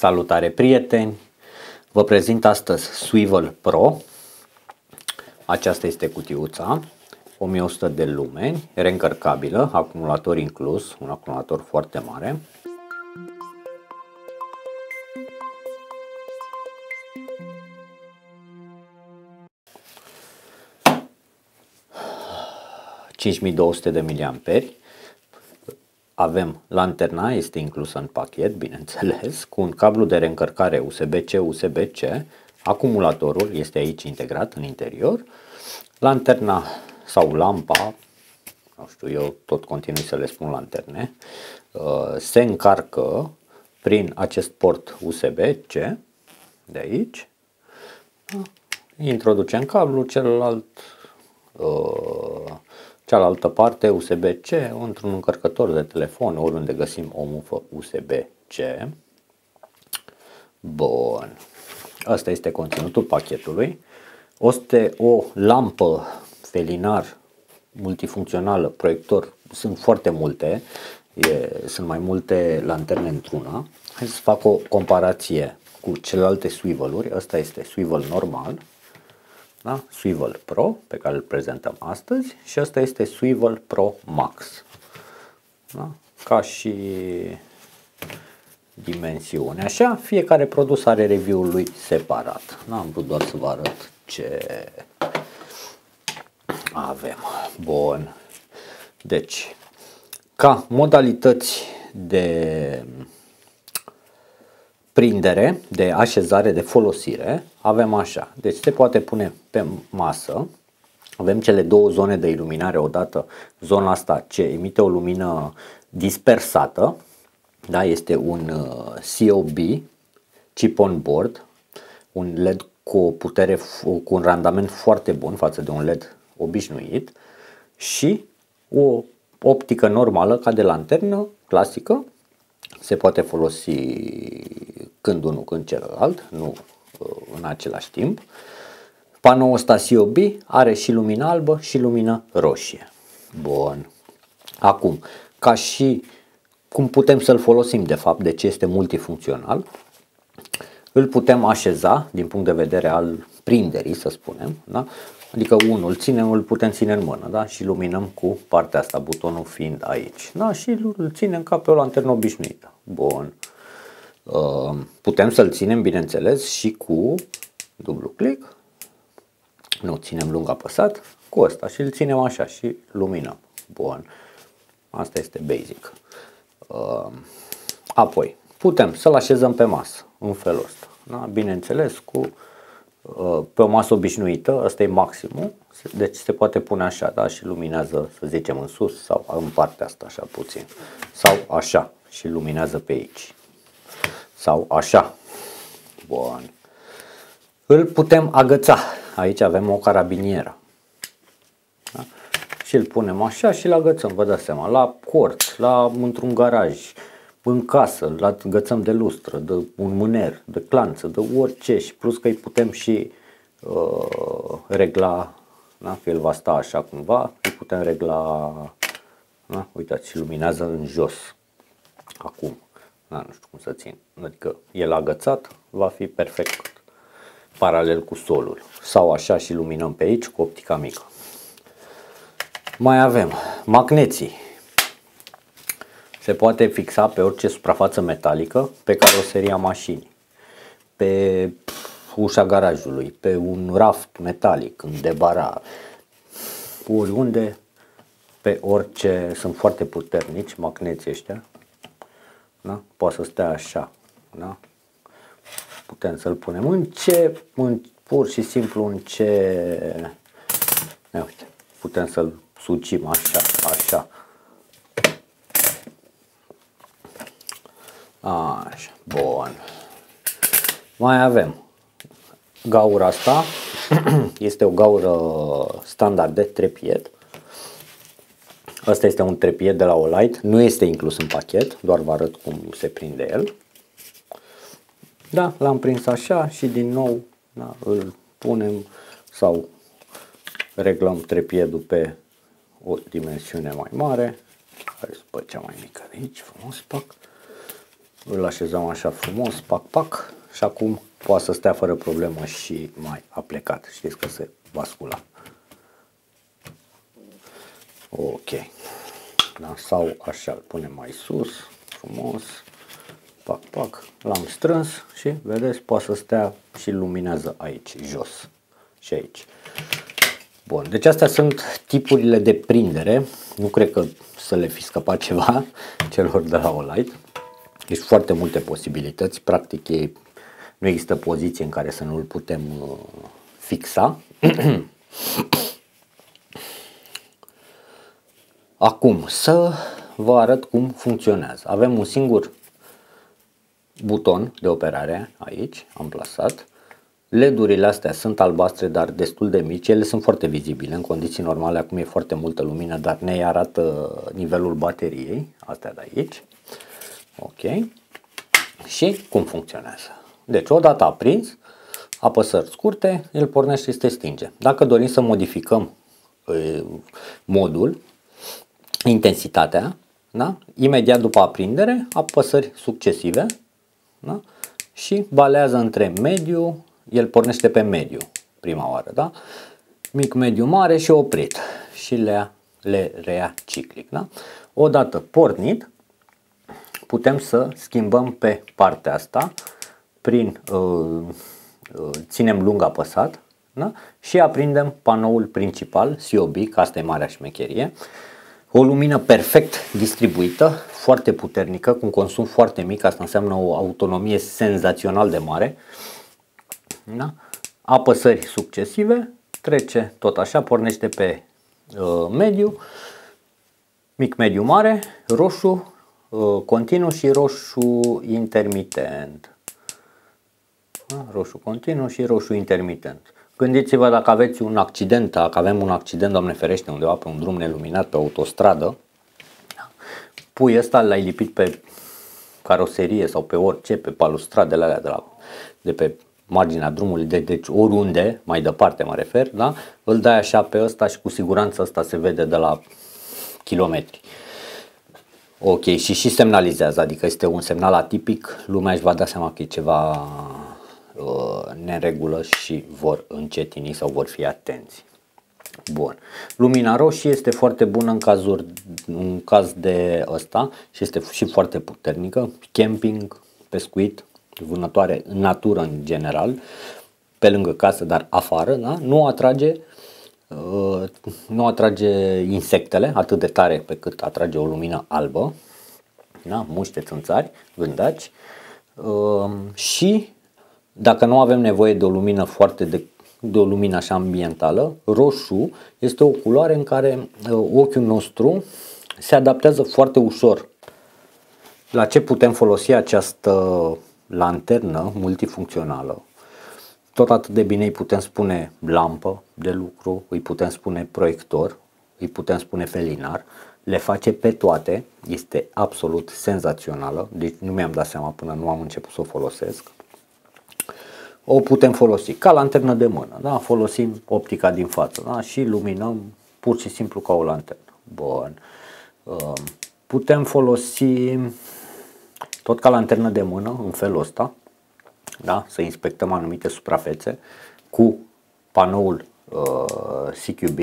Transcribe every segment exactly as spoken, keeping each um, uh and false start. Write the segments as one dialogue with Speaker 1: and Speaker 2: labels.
Speaker 1: Salutare prieteni! Vă prezint astăzi Swivel Pro. Aceasta este cutiuța, o mie o sută de lumeni, reîncărcabilă, acumulator inclus, un acumulator foarte mare. cinci mii două sute de miliamperi. Avem lanterna, este inclusă în pachet, bineînțeles, cu un cablu de reîncărcare U S B-C, U S B-C. Acumulatorul este aici integrat în interior. Lanterna sau lampa, nu știu, eu tot continui să le spun lanterne, se încarcă prin acest port U S B-C de aici. Introducem cablul, celălalt cealaltă parte U S B-C într-un încărcător de telefon, oriunde găsim o mufă U S B-C. Bun. Asta este conținutul pachetului. Este o lampă felinar multifuncțională, proiector, sunt foarte multe, e, sunt mai multe lanterne într-una. Hai să fac o comparație cu celelalte swivel-uri. Asta este swivel normal. Da? Swivel Pro, pe care îl prezentăm astăzi, și asta este Swivel Pro Max. Da? Ca și dimensiune. Așa, fiecare produs are review-ul lui separat. Da? Am vrut doar să vă arăt ce avem. Bun. Deci, ca modalități de prindere, de așezare, de folosire, avem așa. Deci se poate pune pe masă. Avem cele două zone de iluminare odată. Zona asta ce emite o lumină dispersată, da, este un C O B, chip on board, un L E D cu o putere, cu un randament foarte bun față de un L E D obișnuit, și o optică normală ca de lanternă clasică. Se poate folosi când unul, când celălalt, nu în același timp. Panoul ăsta C O B are și lumină albă și lumină roșie. Bun. Acum, ca și cum putem să-l folosim de fapt, de ce este multifuncțional, îl putem așeza din punct de vedere al prinderii, să spunem, da? Adică unul îl ținem, îl putem ține în mână, da? Și luminăm cu partea asta, butonul fiind aici, da? Și îl ținem ca pe o lanternă obișnuită. Bun. Uh, putem să-l ținem, bineînțeles, și cu dublu click. Nu, ținem lung apăsat cu ăsta și îl ținem așa și luminăm. Bun. Asta este basic. Uh, apoi, putem să-l așezăm pe masă, în felul ăsta. Da? Bineînțeles, cu pe o masă obișnuită, asta e maximul, deci se poate pune așa, da, și luminează, să zicem, în sus sau în partea asta așa puțin, sau așa și luminează pe aici, sau așa. Bun. Îl putem agăța, aici avem o carabinieră, da? Și îl punem așa și îl agățăm, vă dați seama, la cort, la într-un garaj, în casă, îl agățăm de lustră, de un mâner, de clanță, de orice, și plus că îi putem și uh, regla, da? Că el va sta așa cumva, îi putem regla, da? Uitați, și luminează în jos, acum, da, nu știu cum să țin, adică el agățat va fi perfect paralel cu solul, sau așa și luminăm pe aici cu optica mică. Mai avem magneții. Se poate fixa pe orice suprafață metalică, pe caroseria mașinii, pe ușa garajului, pe un raft metalic, în debara, oriunde, pe orice. Sunt foarte puternici magneții ăștia, da? Poate să stea așa, da? Putem să-l punem în ce, în, pur și simplu în ce, ia uite, putem să-l sucim așa, așa. Așa, bun. Mai avem gaura asta, este o gaură standard de trepied. Asta este un trepied de la Olight, nu este inclus în pachet, doar vă arăt cum se prinde el. Da, l-am prins așa și din nou, da, îl punem sau reglăm trepiedul pe o dimensiune mai mare. Hai să fac cea mai mică de aici, frumos, pac. îl așezăm așa frumos, pac, pac, și acum poate să stea fără problemă și mai aplecat. Știți că se bascula. Ok. Da, sau așa îl punem mai sus, frumos, pac, pac, l-am strâns și vedeți, poate să stea și luminează aici, jos și aici. Bun, deci astea sunt tipurile de prindere, nu cred că să le fi scăpat ceva celor de la Olight. Deci foarte multe posibilități, practic e, nu există poziție în care să nu îl putem uh, fixa. Acum să vă arăt cum funcționează. Avem un singur buton de operare aici, am plasat. L E D-urile astea sunt albastre, dar destul de mici, ele sunt foarte vizibile, în condiții normale acum e foarte multă lumină, dar ne arată nivelul bateriei, astea de aici. Ok. Și cum funcționează? Deci odată aprins, apăsări scurte, el pornește și se stinge. Dacă dorim să modificăm e, modul, intensitatea, da? Imediat după aprindere, apăsări succesive, da? Și balează între mediu, el pornește pe mediu prima oară, da? Mic, mediu, mare și oprit și le, le reia ciclic. Da? Odată pornit, putem să schimbăm pe partea asta prin uh, uh, ținem lung apăsat, da? Și aprindem panoul principal, C O B, că asta e marea șmecherie. O lumină perfect distribuită, foarte puternică, cu un consum foarte mic, asta înseamnă o autonomie senzațional de mare. Da? Apăsări succesive, trece tot așa, pornește pe uh, mediu, mic, mediu, mare, roșu, uh, continuu și roșu intermitent. Da? Roșu continuu și roșu intermitent. Gândiți-vă dacă aveți un accident, dacă avem un accident, Doamne ferește, undeva pe un drum neluminat, pe autostradă, pui ăsta, l-ai lipit pe caroserie sau pe orice, pe balustradele alea de, la, de pe marginea drumului, de, deci oriunde, mai departe mă refer, da? Îl dai așa pe ăsta și cu siguranță ăsta se vede de la kilometri. Ok, și și semnalizează, adică este un semnal atipic, lumea își va da seama că e ceva uh, neregulă și vor încetini sau vor fi atenți. Bun. Lumina roșie este foarte bună în cazuri, în caz de ăsta și este și foarte puternică, camping, pescuit, vânătoare în natură în general, pe lângă casă, dar afară, da? Nu atrage uh, nu atrage insectele atât de tare pe cât atrage o lumină albă, da? Muște, țânțari, gândaci, uh, și dacă nu avem nevoie de o lumină foarte de de o lumină așa ambientală, roșu este o culoare în care uh, ochiul nostru se adaptează foarte ușor. La ce putem folosi această lanternă multifuncțională? Tot atât de bine îi putem spune lampă de lucru, îi putem spune proiector, îi putem spune felinar, le face pe toate, este absolut senzațională, deci nu mi-am dat seama până nu am început să o folosesc. O putem folosi ca lanternă de mână, da? Folosim optica din față, da? Și luminăm pur și simplu ca o lanternă. Bun. Putem folosi tot ca lanternă de mână în felul ăsta, da? Să inspectăm anumite suprafețe cu panoul uh, C Q B,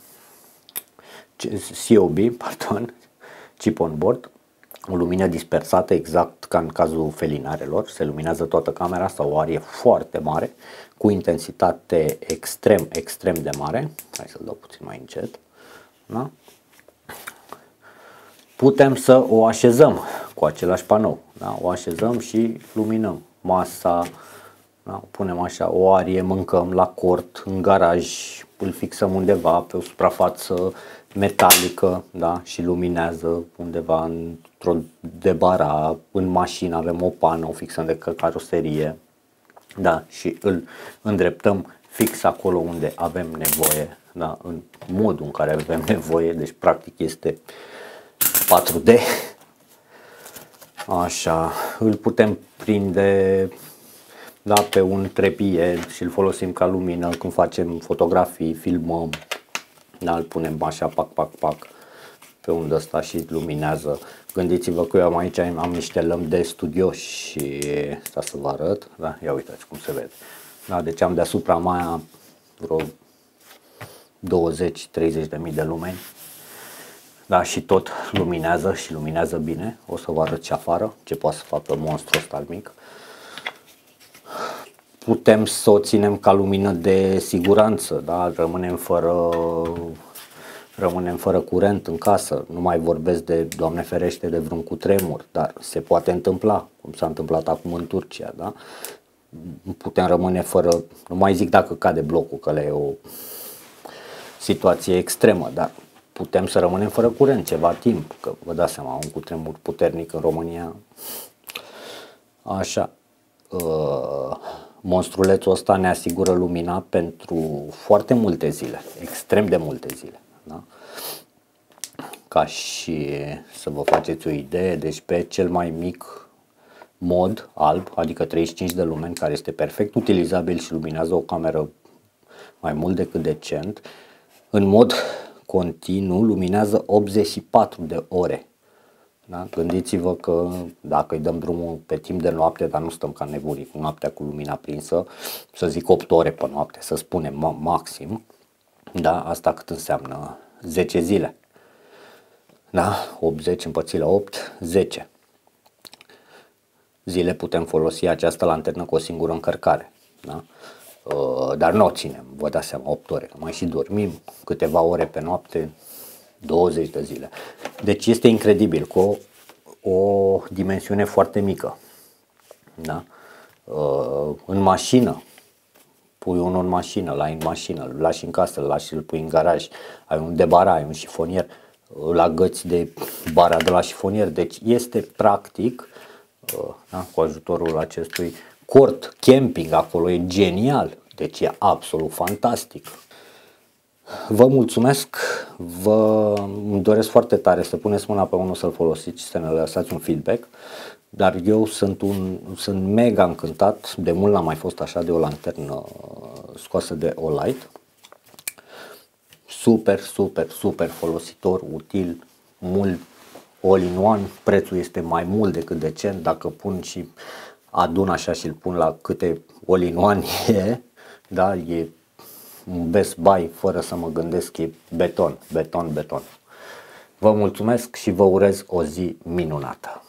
Speaker 1: C O B, pardon, chip on board. O lumină dispersată, exact ca în cazul felinarelor, se luminează toată camera sau o arie foarte mare, cu intensitate extrem, extrem de mare. Hai să-l dau puțin mai încet. Da? Putem să o așezăm cu același panou, da? O așezăm și luminăm masa, da? O punem așa, o arie, mâncăm la cort, în garaj, îl fixăm undeva pe o suprafață metalică, da? Și luminează undeva într-o debara, în mașină avem o pană, o fixăm de caroserie, da? Și îl îndreptăm fix acolo unde avem nevoie, da? În modul în care avem nevoie, deci practic este patru D. Așa, îl putem prinde, da, pe un trepie și îl folosim ca lumină când facem fotografii, filmăm, da, îl punem așa, pac, pac, pac, pe undă ăsta și luminează. Gândiți-vă că eu am aici am niște lămpi de studio și asta să vă arăt, da? Ia uitați cum se vede. Da, deci am deasupra mai vreo douăzeci treizeci de mii de lumeni. Da, și tot luminează și luminează bine. O să vă arăt și afară ce poate să facă monstrul ăsta mic. Putem să o ținem ca lumină de siguranță, da? Rămânem fără, rămânem fără curent în casă. Nu mai vorbesc de, Doamne ferește, de vreun cutremur, dar se poate întâmpla, cum s-a întâmplat acum în Turcia, da? Putem rămâne fără, nu mai zic dacă cade blocul, că e o situație extremă, dar putem să rămânem fără curent ceva timp, că vă dați seama, un cutremur puternic în România, așa. Uh, monstrulețul ăsta ne asigură lumina pentru foarte multe zile, extrem de multe zile, da? Ca și să vă faceți o idee, deci pe cel mai mic mod alb, adică treizeci și cinci de lumeni, care este perfect utilizabil și luminează o cameră mai mult decât decent, în mod continuu luminează optzeci și patru de ore. Da? Gândiți-vă că dacă îi dăm drumul pe timp de noapte, dar nu stăm ca nebunii cu noaptea cu lumina prinsă, să zic opt ore pe noapte, să spunem maxim, da? Asta cât înseamnă? zece zile. Da? optzeci împărțit la opt, zece zile putem folosi această lanternă cu o singură încărcare. Da? Uh, dar nu o ținem, vă dați seama, opt ore, mai și dormim câteva ore pe noapte, douăzeci de zile. Deci este incredibil, cu o, o dimensiune foarte mică. Da? Uh, în mașină, pui unul în mașină, l-ai în mașină, îl lași în casă, îl lași, îl pui în garaj, ai un debara, ai un șifonier, îl agăți de bara de la șifonier, deci este practic, uh, da, cu ajutorul acestui cort camping acolo, e genial, deci e absolut fantastic. Vă mulțumesc, vă îmi doresc foarte tare să puneți mâna pe unul, să-l folosiți și să ne lăsați un feedback, dar eu sunt, un, sunt mega încântat, de mult n-am mai fost așa, de o lanternă scoasă de Olight, super, super, super folositor, util, mult all-in-one, prețul este mai mult decât decent, dacă pun și adun așa și îl pun la câte all-in-one e, da, e un Best Buy fără să mă gândesc, e beton, beton, beton. Vă mulțumesc și vă urez o zi minunată!